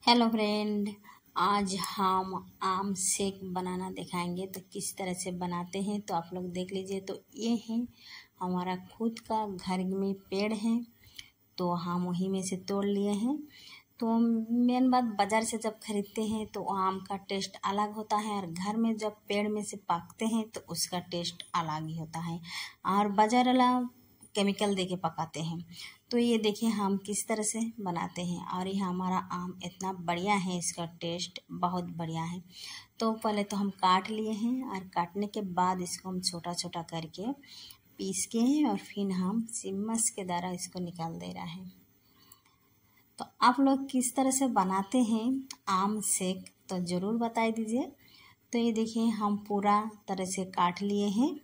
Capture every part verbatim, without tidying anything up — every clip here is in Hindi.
हेलो फ्रेंड, आज हम आम शेक बनाना दिखाएंगे। तो किस तरह से बनाते हैं तो आप लोग देख लीजिए। तो ये है हमारा खुद का घर में पेड़ है, तो हम वहीं में से तोड़ लिए हैं। तो मेन बात, बाज़ार से जब खरीदते हैं तो आम का टेस्ट अलग होता है, और घर में जब पेड़ में से पाकते हैं तो उसका टेस्ट अलग ही होता है। और बाज़ार वाला केमिकल दे के पकाते हैं। तो ये देखिए हम किस तरह से बनाते हैं, और ये हमारा आम इतना बढ़िया है, इसका टेस्ट बहुत बढ़िया है। तो पहले तो हम काट लिए हैं, और काटने के बाद इसको हम छोटा छोटा करके पीस के हैं, और फिर हम सिम्मस के द्वारा इसको निकाल दे रहा है। तो आप लोग किस तरह से बनाते हैं आम शेक तो ज़रूर बता दीजिए। तो ये देखिए हम पूरा तरह से काट लिए हैं।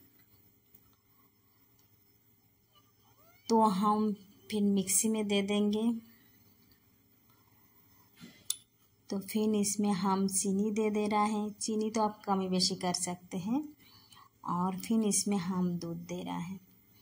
तो हम फिर मिक्सी में दे देंगे। तो फिर इसमें हम चीनी दे दे रहा है। चीनी तो आप कमी बेशी कर सकते हैं। और फिर इसमें हम दूध दे रहा है,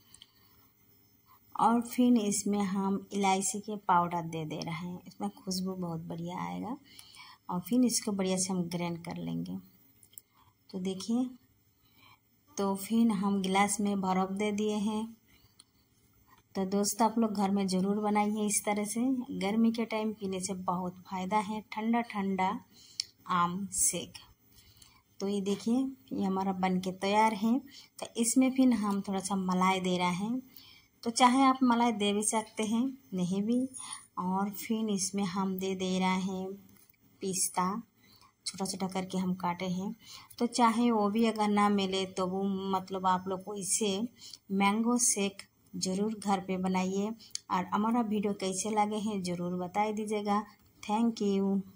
और फिर इसमें हम इलायची के पाउडर दे दे रहे हैं। इसमें खुशबू बहुत बढ़िया आएगा। और फिर इसको बढ़िया से हम ग्राइंड कर लेंगे। तो देखिए, तो फिर हम गिलास में बर्फ़ दे दिए हैं। तो दोस्त आप लोग घर में ज़रूर बनाइए इस तरह से। गर्मी के टाइम पीने से बहुत फ़ायदा है, ठंडा ठंडा आम शेक। तो ये देखिए ये हमारा बन के तैयार है। तो इसमें फिर हम थोड़ा सा मलाई दे रहे हैं। तो चाहे आप मलाई दे भी सकते हैं, नहीं भी। और फिर इसमें हम दे दे रहे हैं पिस्ता, छोटा छोटा करके हम काटे हैं। तो चाहे वो भी अगर ना मिले तो वो मतलब आप लोग को इसे मैंगो शेक ज़रूर घर पे बनाइए। और हमारा वीडियो कैसे लगे हैं ज़रूर बता दीजिएगा। Thank you.